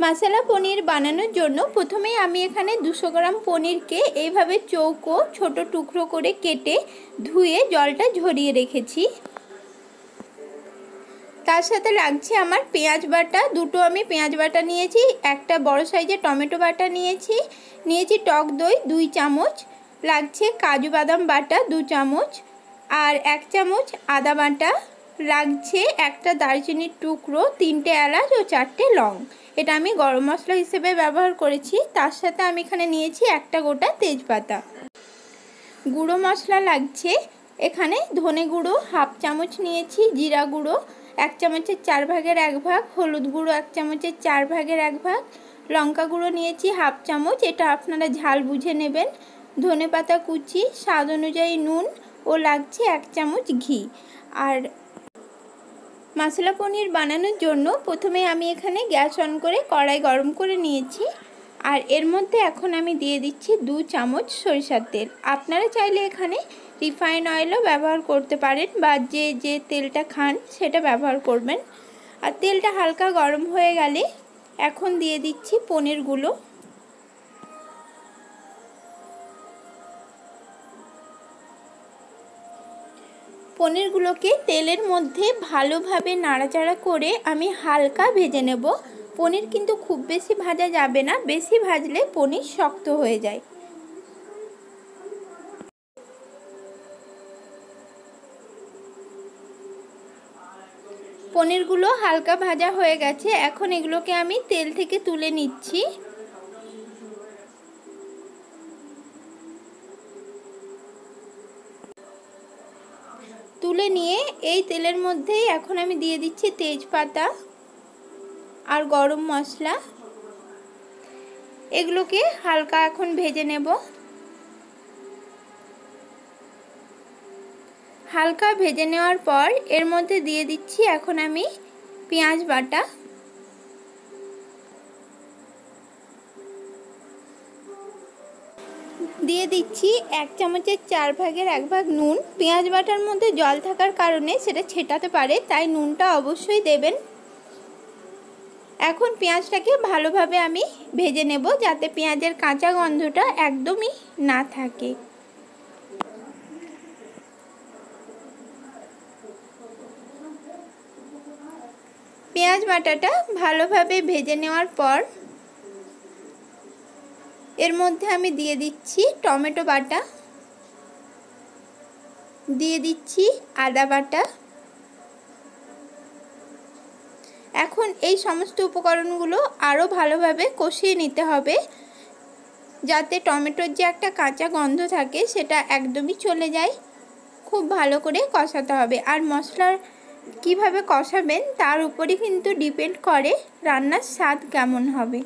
मसाला पनीर बानानोर जोन्नो प्रथमेই আমি এখানে 200 গ্রাম পনিরকে এইভাবে চৌকো ছোট টুকরো করে কেটে ধুয়ে জলটা ঝরিয়ে রেখেছি। তার সাথে লাগছে আমার পেঁয়াজ বাটা, দুটো আমি পেঁয়াজ বাটা নিয়েছি, একটা বড় সাইজের টমেটো বাটা নিয়েছি, নিয়েছি টক দই 2 চামচ, লাগছে কাজু বাদাম বাটা 2 চামচ আর 1 চামচ আদা বাটা, লাগছে একটা দারচিনির টুকরো, 3টে এলাচ ও 4টে লং। এটা আমি গরম মশলা হিসেবে ব্যবহার করেছি। তার সাথে আমি এখানে নিয়েছি একটা গোটা তেজপাতা। গুঁড়ো মশলা লাগছে এখানে ধনে গুঁড়ো হাফ চামচ নিয়েছি, জিরা গুঁড়ো 1 চামচের 4 ভাগের 1 ভাগ, হলুদ গুঁড়ো 1 চামচের 4 ভাগের 1 ভাগ, লঙ্কা গুঁড়ো নিয়েছি হাফ চামচ, এটা আপনারা ঝাল বুঝে নেবেন, ধনেপাতা কুচি, স্বাদ অনুযায়ী নুন ও লাগছে 1 চামচ ঘি। আর মশলা পনির বানানোর জন্য প্রথমে আমি এখানে গ্যাস অন করে কড়াই গরম করে নিয়েছি আর এর মধ্যে এখন আমি দিয়ে দিচ্ছি 2 চামচ সরিষার তেল। আপনারা চাইলে এখানে রিফাইন অয়েলও ব্যবহার করতে পারেন বা যে তেলটা খান সেটা ব্যবহার করবেন। আর তেলটা হালকা গরম হয়ে গেলে এখন দিয়ে দিচ্ছি পনিরগুলো। পনিরগুলোকে তেলের মধ্যে ভালোভাবে নাড়াচাড়া করে আমি হালকা ভেজে নেব। পনির কিন্তু খুব বেশি ভাজা যাবে না, বেশি ভাজলে পনির শক্ত হয়ে যায়। পনিরগুলো হালকা ভাজা হয়ে গেছে, এখন এগুলোকে আমি তেল থেকে তুলে নিচ্ছি। তুলে নিয়ে এই তেলের মধ্যেই এখন আমি দিয়ে দিচ্ছি তেজপাতা আর গরম মশলা, এগুলোকে হালকা এখন ভেজে নেব। হালকা ভেজে নেওয়ার পর এর মধ্যে দিয়ে দিচ্ছি এখন আমি পেঁয়াজ বাটা, দিয়ে দিচ্ছি 1 চামচের 4 ভাগের 1 ভাগ নুন। পেঁয়াজ বাটার মধ্যে জল থাকার কারণে সেটা ছেটাতে পারে, তাই নুনটা অবশ্যই দেবেন। এখন পেঁয়াজটাকে ভালোভাবে আমি ভেজে নেব যাতে পেঁয়াজের কাঁচা গন্ধটা একদমই না থাকে। পেঁয়াজ বাটাটা ভালোভাবে ভেজে নেওয়ার পর এর মধ্যে আমি দিয়ে দিচ্ছি টমেটো বাটা, দিয়ে দিচ্ছি আদা বাটা। এখন এই সমস্ত উপকরণগুলো আরও ভালোভাবে কষিয়ে নিতে হবে যাতে টমেটোর যে একটা কাঁচা গন্ধ থাকে সেটা একদমই চলে যায়। খুব ভালো করে কষাতে হবে। আর মশলার কিভাবে কষাবেন তার উপরই কিন্তু ডিপেন্ড করে রান্নার স্বাদ কেমন হবে।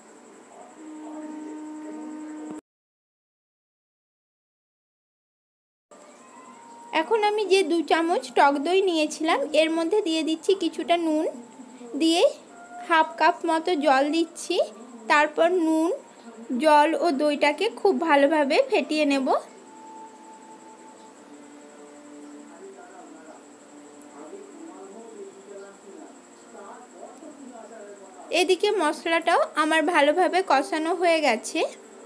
এখন আমি যে 2 চামচ টক দই নিয়েছিলাম এর মধ্যে দিয়ে দিচ্ছি কিছুটা নুন, দিয়ে হাফ কাপ মতো জল দিচ্ছি। তারপর নুন, জল ও দইটাকে খুব ভালোভাবে ফেটিয়ে নেব। এদিকে মশলাটাও আমার ভালোভাবে কষানো হয়ে গেছে।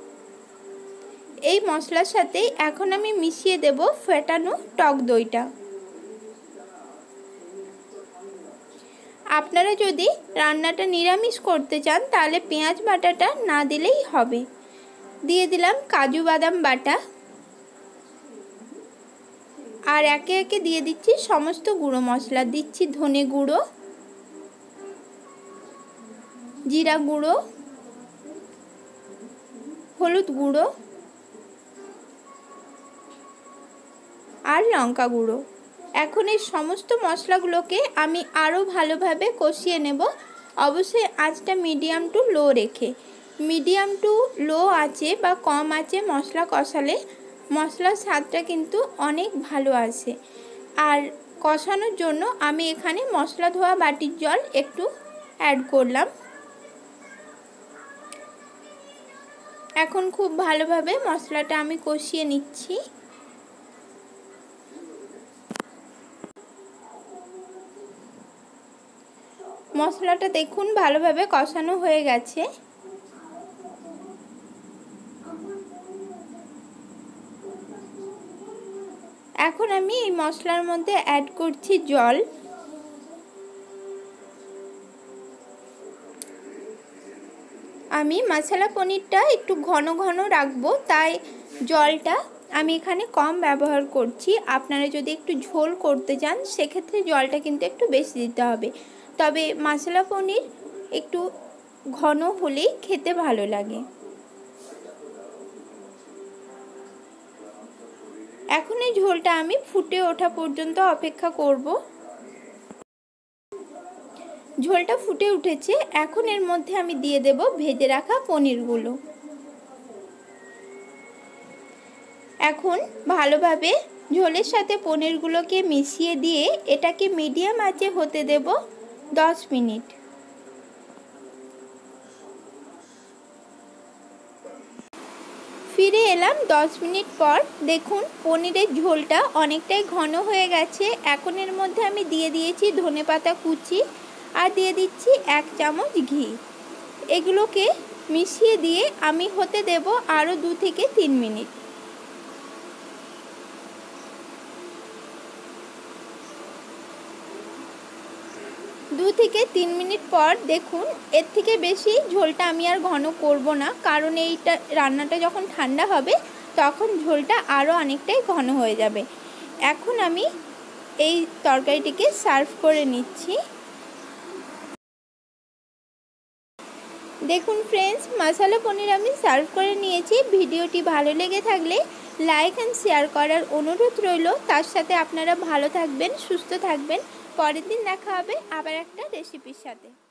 এই মশলার সাথে এখন আমি মিশিয়ে দেব ফেটানো টক দইটা। আপনারা যদি রান্নাটা নিরামিষ করতে চান তাহলে পেঁয়াজ বাটাটা না দিলেই হবে। দিয়ে দিলাম কাজু বাদাম বাটা আর একে একে দিয়ে দিচ্ছি সমস্ত গুঁড়ো মশলা। দিচ্ছি ধনে গুঁড়ো, জিরা গুঁড়ো, হলুদ গুঁড়ো আর লঙ্কা গুঁড়ো। এখন এই সমস্ত মশলাগুলোকে আমি আরও ভালোভাবে কষিয়ে নেব। অবশ্যই আঁচটা মিডিয়াম টু লো রেখে, মিডিয়াম টু লো আঁচে বা কম আঁচে মশলা কষালে মশলার স্বাদটা কিন্তু অনেক ভালো আসে। আর কষানোর জন্য আমি এখানে মশলা ধোয়া বাটির জল একটু অ্যাড করলাম। এখন খুব ভালোভাবে মশলাটা আমি কষিয়ে নিচ্ছি। মশলাটা দেখুন ভালোভাবে কষানো হয়ে গেছে। এখন আমি এই মশলার মধ্যে অ্যাড করছি জল। আমি মশলা পনিরটা একটু ঘন ঘন রাখবো, তাই জলটা আমি এখানে কম ব্যবহার করছি। আপনারা যদি একটু ঝোল করতে চান সেক্ষেত্রে জলটা কিন্তু একটু বেশি দিতে হবে, তবে মশলা পনির একটু ঘন হলেই খেতে ভালো লাগে। এখন এই ঝোলটা আমি ফুটে ওঠা পর্যন্ত অপেক্ষা করব। ঝোলটা ফুটে উঠেছে, এখন এর মধ্যে আমি দিয়ে দেব ভেজে রাখা পনিরগুলো। এখন ভালোভাবে ঝোলের সাথে পনিরগুলোকে মিশিয়ে দিয়ে এটাকে মিডিয়াম আঁচে হতে দেব 10 মিনিট। ফিরে এলাম 10 মিনিট পর। দেখুন পনিরের ঝোলটা অনেকটাই ঘন হয়ে গেছে। এখন এর মধ্যে আমি দিয়ে দিয়েছি ধনেপাতা কুচি আর দিয়ে দিচ্ছি 1 চামচ ঘি। এগুলোকে মিশিয়ে দিয়ে আমি হতে দেব আরও 2 থেকে 3 মিনিট। দু থেকে 3 মিনিট পর দেখুন এর থেকে বেশি ঝোলটা আমি আর ঘন করব না, কারণ এইটা রান্নাটা যখন ঠান্ডা হবে তখন ঝোলটা আরও অনেকটাই ঘন হয়ে যাবে। এখন আমি এই তরকারিটিকে সার্ভ করে নিচ্ছি। দেখুন ফ্রেন্ডস, মশলা পনির আমি সার্ভ করে নিয়েছি। ভিডিওটি ভালো লেগে থাকলে লাইক অ্যান্ড শেয়ার করার অনুরোধ রইল। তার সাথে আপনারা ভালো থাকবেন, সুস্থ থাকবেন। পরের দিন দেখা হবে আবার একটা রেসিপির সাথে।